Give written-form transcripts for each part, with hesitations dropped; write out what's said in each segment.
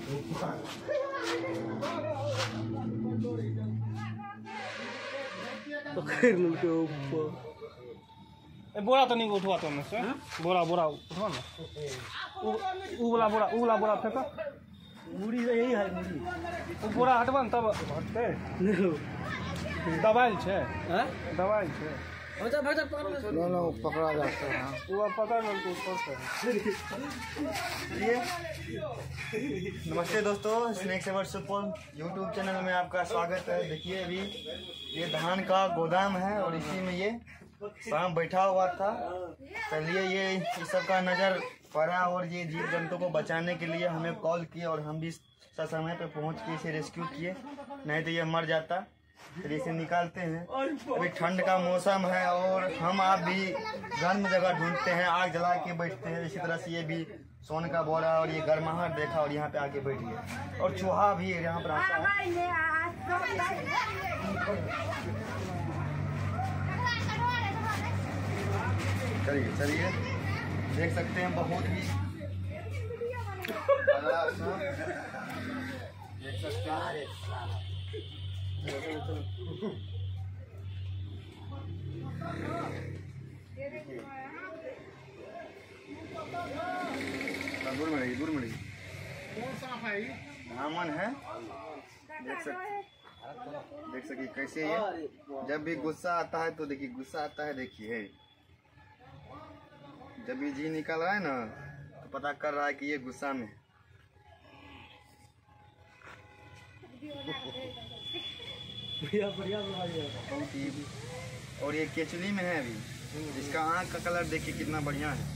बोरा तो नहीं उठवा तो से बोरा उठवा ना उ वाला बोरा फेंका मुड़ी यही है मुड़ी उ बोरा हटवा तब हटते दबाइल छे हैं दबाइल छे दोनों पकड़ा जाता है वो पकड़ लो तो ऊपर से ये नमस्ते दोस्तों, snacks ever super YouTube channel में आपका स्वागत है। देखिए अभी ये धान का गोदाम है और इसी में ये शाम बैठा हुआ था। चलिए ये इस सब का नज़र पड़ा और ये जीव जंतु को बचाने के लिए हमें कॉल किए और हम भी समय पे पहुंच के इसे रेस्क्यू किए, नहीं तो ये मर जाता। फिर इसे निकालते हैं। अभी ठंड का मौसम है और हम आप भी गर्म जगह ढूंढते हैं, आग जला के बैठते हैं। इसी तरह से ये भी सोन का बोरा और ये गर्माहट देखा और यहाँ पे आके बैठ गया। और चूहा भी यहाँ पर आता है। चलिए चलिए देख सकते हैं, बहुत ही देख सकते हैं। दूर में रही कौन सांप है? धामन है। देख सकिए कैसे ये जब भी गुस्सा आता है तो देखिए गुस्सा आता है। देखिए जब भी जी निकल रहा है ना तो पता कर रहा है कि ये गुस्सा में। बहुत ही और ये केचुली में है अभी। इसका आँख का कलर देखिए कितना बढ़िया है।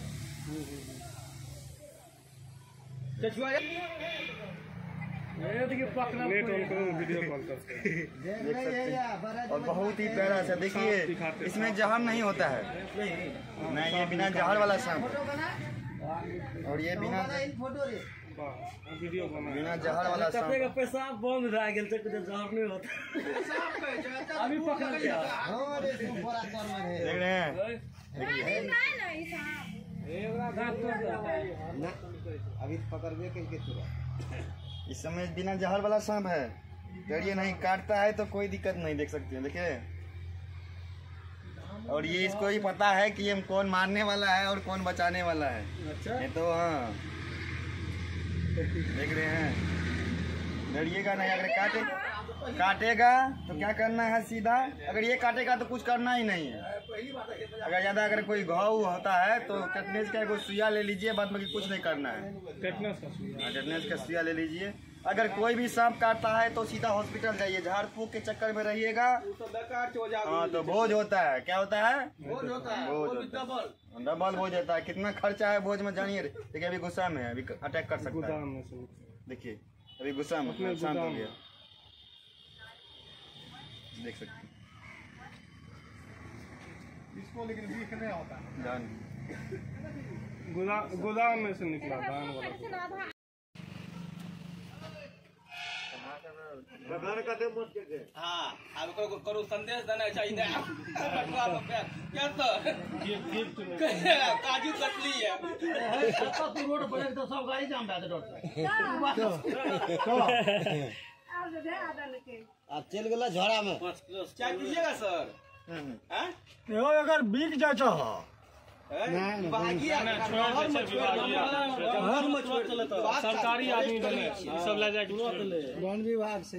और बहुत ही प्यारा सा देखिए, इसमें जहर नहीं होता है। नहीं, ये बिना जहर वाला सांप है। और ये बिना जहर वाला सांप है। पेशाब बंद रह गया तो जहर नहीं होता। अभी पकड़ लिया। देख रहे हैं अभी पकड़बे के तुरंत। इस समय बिना जहर वाला सांप है। डरिए नहीं, काटता है तो कोई दिक्कत नहीं। देख सकते हैं देखिए। और ये इसको ही पता है कि ये कौन मारने वाला है और कौन बचाने वाला है। अच्छा ये तो हाँ देख रहे हैं। डरिएगा नहीं, अगर काटेगा तो क्या करना है सीधा। अगर ये काटेगा तो कुछ करना ही नहीं है। अगर ज्यादा अगर कोई घाव होता है तो टेटनेस का एगो सुइया ले लीजिए, बाद में कुछ नहीं करना है। टेटनेस का सुइया ले लीजिए। अगर कोई भी सांप काटता है तो सीधा हॉस्पिटल जाइए। झाड़ फूक के चक्कर में रहिएगा हाँ तो बोझ होता है। क्या होता है? बोझ होता है। डबल बोझ होता है। कितना खर्चा है बोझ में जानिए। देखिए अभी गुस्सा में है, अभी अटैक कर सकता है। देखिए अभी गुस्सा में शांत हो गया। देख सकते हैं इसको, लेकिन बीख नहीं होता जान गोदाम में से निकला धान वाला। हाँ अब करो संदेश देना चाहिए। काजू कटली है रोड पर तो सब गाड़ी जाम अब चल गला झोड़ा में। क्या कीजिएगा सर? अगर बिक जाए सरकारी आदमी सब ले जाए वन विभाग से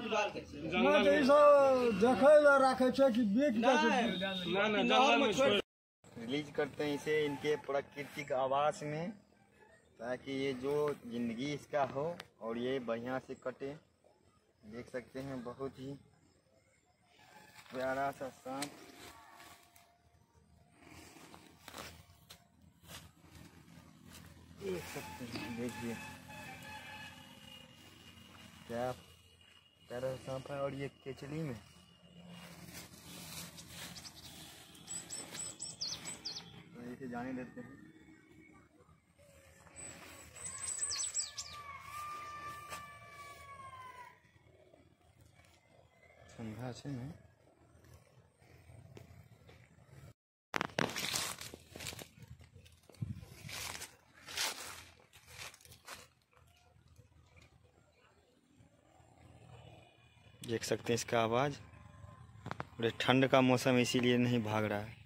रिलीज करते हैं इसे इनके प्राकृतिक आवास में, ताकि ये जो जिंदगी इसका हो और ये बढ़िया से कटे। देख सकते हैं बहुत ही प्यारा सा सांप। देख सकते हैं, देखिए क्या प्यारा सांप है। और ये केचली में तो इसे जाने देते हैं। ठंडा से नहीं देख सकते हैं इसका आवाज़। और ठंड का मौसम इसीलिए नहीं भाग रहा है।